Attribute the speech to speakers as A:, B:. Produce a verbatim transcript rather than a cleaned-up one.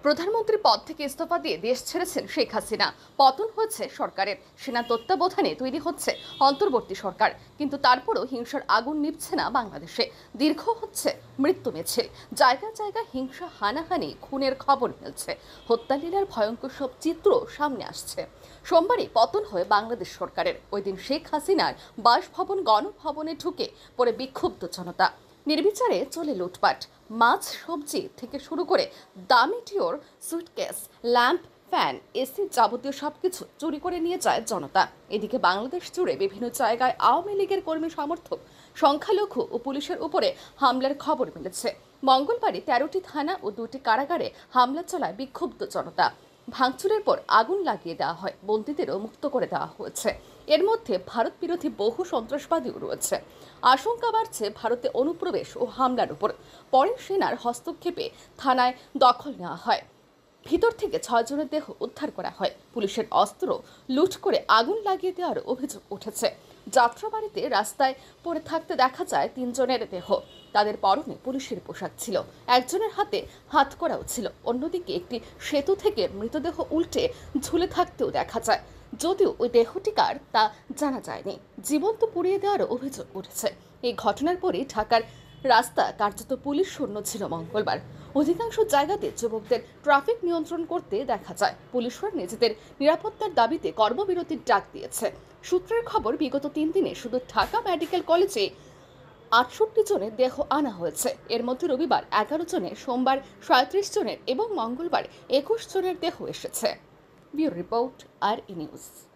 A: প্রধানমন্ত্রী পদ থেকে ইস্তফা দিয়ে দেশ ছেড়েছেন শেখ হাসিনা। পতন হয়েছে সরকারের, সেনা তত্ত্বাবধানে তৈরি হচ্ছে অন্তর্বর্তী সরকার। কিন্তু তারপরও হিংসার আগুন নিভছে না বাংলাদেশে। দীর্ঘ হচ্ছে মৃত্যু মিছিল, জায়গায় জায়গায় হিংসা, হানাহানি, খুনের খবর মিলছে। হত্যালীলার ভয়ঙ্কর সব চিত্র সামনে আসছে। সোমবারই পতন হয়ে বাংলাদেশ সরকারের। ওই দিন শেখ হাসিনার বাসভবন গণভবনে ঢুকে পড়ে বিক্ষুব্ধ জনতা। নির্বিচারে চলে লুটপাট। মাছ, সবজি থেকে শুরু করে দামি টিওর, সুটকেস, ল্যাম্প, ফ্যান, এসি যাবতীয় সবকিছু চুরি করে নিয়ে যায় জনতা। এদিকে বাংলাদেশ জুড়ে বিভিন্ন জায়গায় আওয়ামী লীগের কর্মী সমর্থক, সংখ্যালঘু ও পুলিশের উপরে হামলার খবর মিলেছে। মঙ্গলবারই তেরোটি থানা ও দুটি কারাগারে হামলা চালায় বিক্ষুব্ধ জনতা। ভাঙচুরের পর আগুন লাগিয়ে দেওয়া হয়, বন্দীদেরও মুক্ত করে দেওয়া হয়েছে। এর মধ্যে ভারত বিরোধী বহু সন্ত্রাসবাদীও রয়েছে। আশঙ্কা বাড়ছে ভারতে অনুপ্রবেশ ও হামলার উপর। পরে সেনার হস্তক্ষেপে থানায় দখল নেওয়া হয়। ভিতর থেকে ছয় জনের দেহ উদ্ধার করা হয়। পুলিশের অস্ত্র লুট করে আগুন লাগিয়ে দেওয়ার অভিযোগ উঠেছে। যাত্রাবাড়িতে রাস্তায় পড়ে থাকতে দেখা যায় তিনজনের দেহ। তাদের পরনে পুলিশের পোশাক ছিল, একজনের হাতে হাতকড়াও ছিল। অন্যদিকে একটি সেতু থেকে মৃতদেহ উল্টে ঝুলে থাকতেও দেখা যায়। যদিও ওই দেহটি কার তা জানা যায়নি। জীবন্ত পুড়িয়ে দেওয়ার অভিযোগ উঠেছে। এই ঘটনার পরে ঢাকার রাস্তা কার্যত পুলিশ শূন্য ছিল মঙ্গলবার। অধিকাংশ জায়গাতে যুবকদের ট্রাফিক নিয়ন্ত্রণ করতে দেখা যায়। পুলিশরা নিজেদের নিরাপত্তার দাবিতে কর্মবিরতির ডাক দিয়েছে। সূত্রের খবর, বিগত তিন দিনে শুধু ঢাকা মেডিকেল কলেজে আটষট্টি জনের দেহ আনা হয়েছে। এর মধ্যে রবিবার এগারো জনের, সোমবার সাঁত্রিশ জনের এবং মঙ্গলবার একুশ জনের দেহ এসেছে। ব্যুরো রিপোর্ট, আর ই নিউজ।